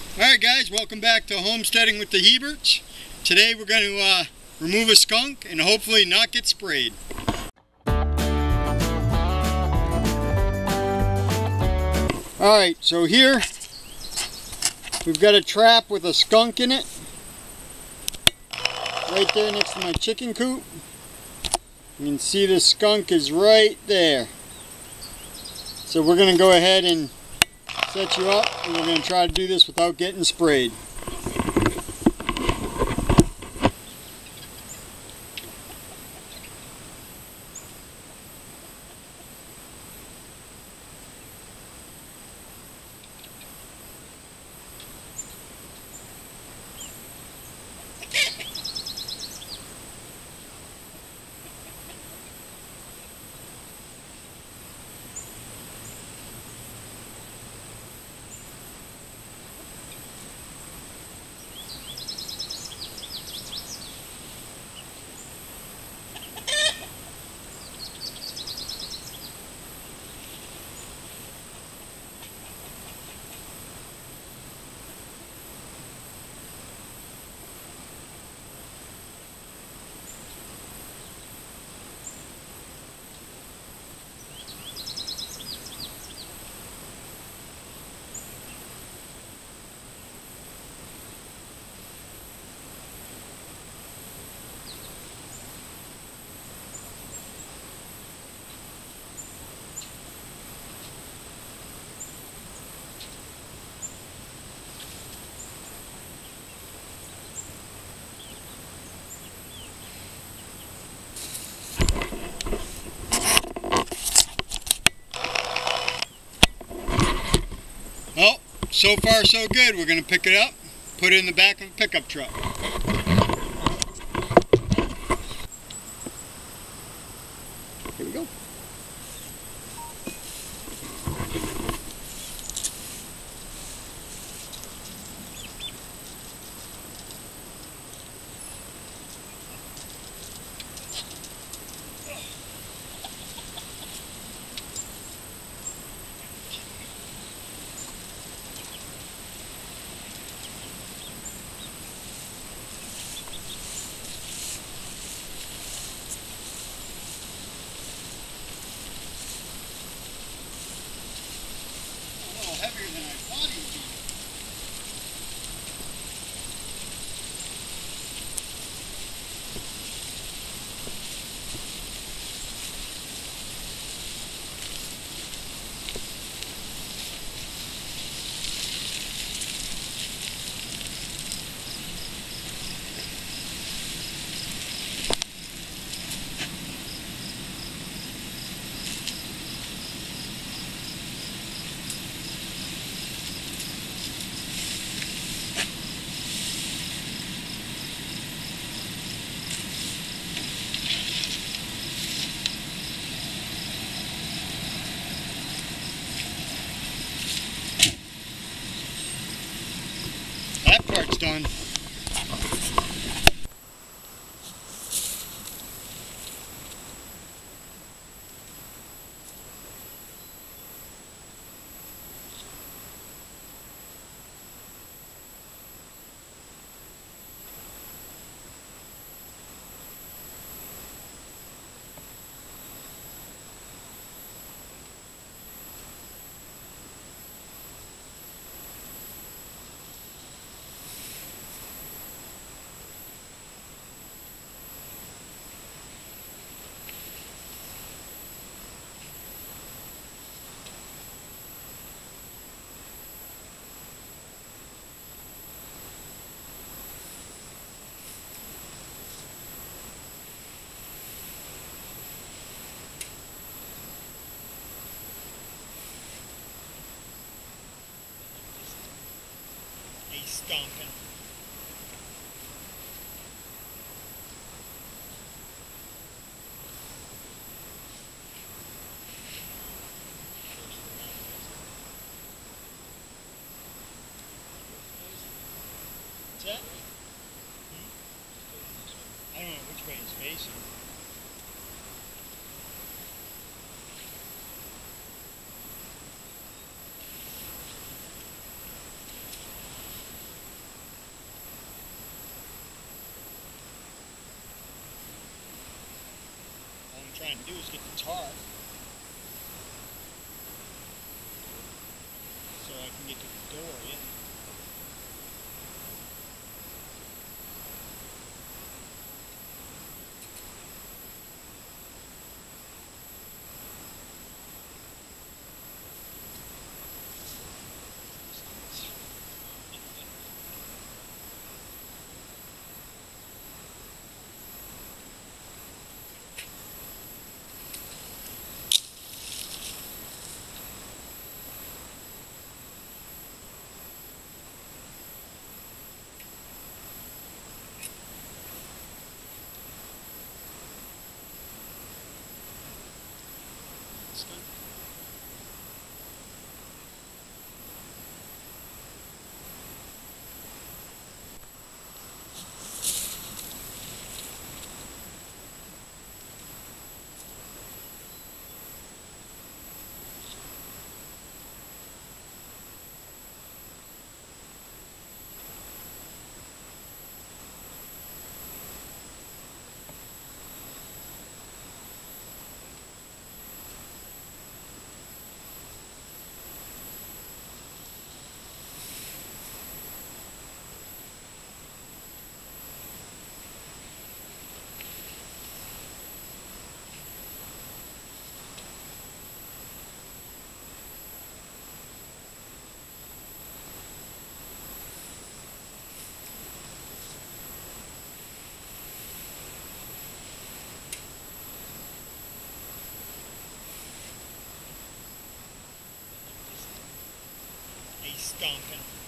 Alright guys, welcome back to Homesteading with the Heberts. Today we're going to remove a skunk and hopefully not get sprayed. Alright, so here we've got a trap with a skunk in it. Right there next to my chicken coop. You can see the skunk is right there. So we're going to go ahead and set you up, and we're going to try to do this without getting sprayed. Well, so far so good. We're going to pick it up, put it in the back of a pickup truck. Here we go. Heavier than I thought he would be. That part's done. Skunk. What's that? I don't know which way it's facing. trying to do is get the tar so I can get to the door, yeah. Skunk. Skunk.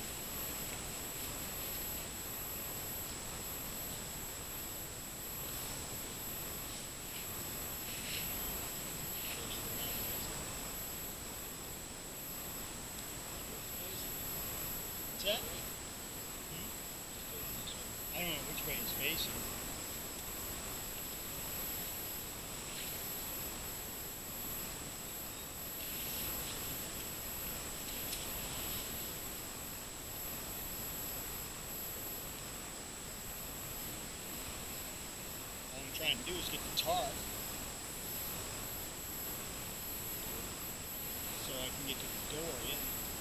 What's that? I don't know which way it's facing. All I'm trying to do is get the tar so I can get to the door, yeah.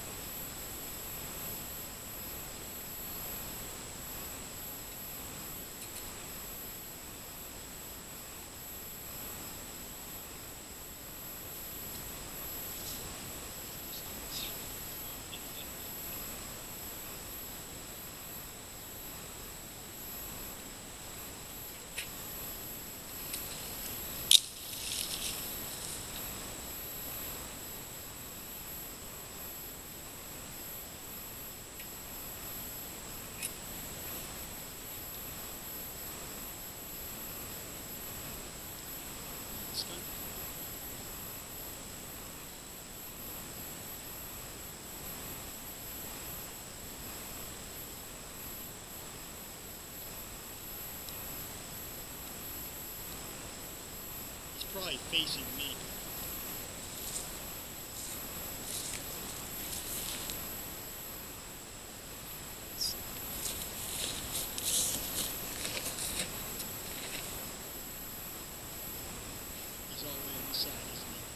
Skunk. He's probably facing me. He's all the way on the side, isn't he?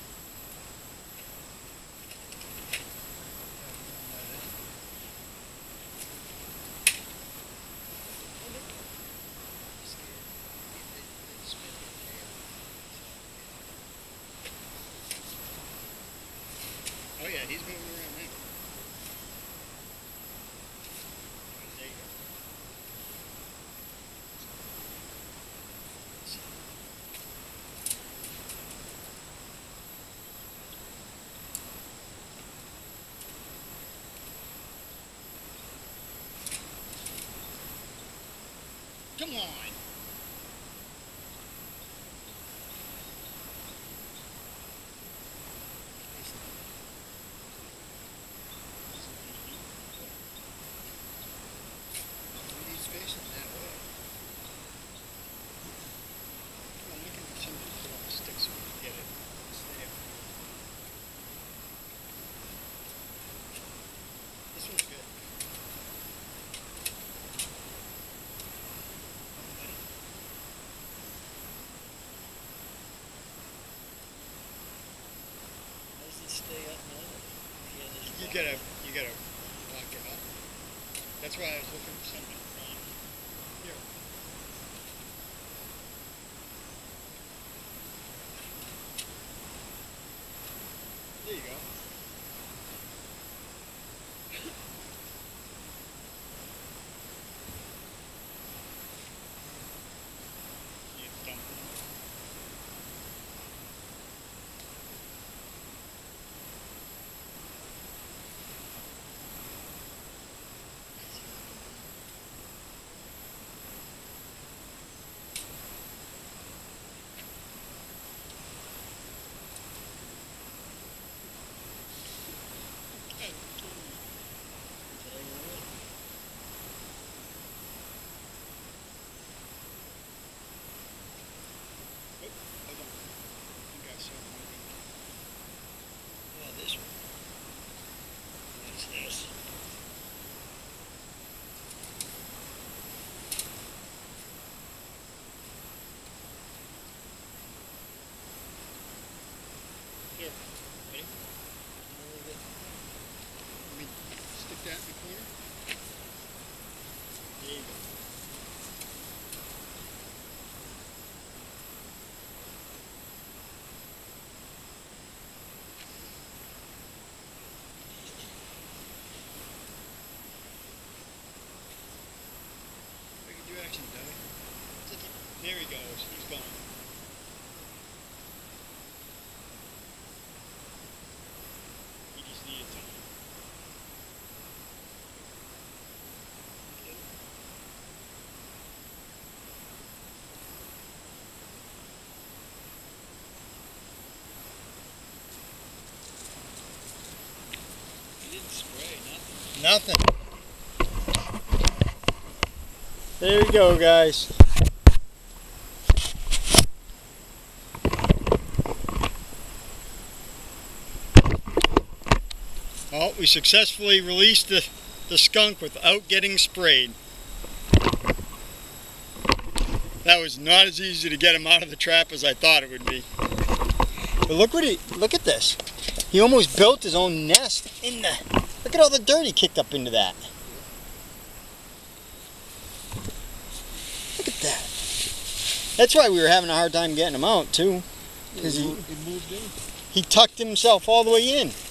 Oh yeah, he's moving around now. There you go. Come on! He's facing that way. Well, we can continue to put on the stick so we can get it. This one's good. gotta lock it up. That's why I was looking for something in front. Here. There you go. Here, ready? Let me stick that in the corner. There you go. I can do action, dummy. There he goes. He's gone. Nothing. There we go, guys. Well, we successfully released the skunk without getting sprayed. That was not as easy to get him out of the trap as I thought it would be. But look at this. He almost built his own nest in the... Look at all the dirt he kicked up into that. Look at that. That's why we were having a hard time getting him out too. Because he tucked himself all the way in.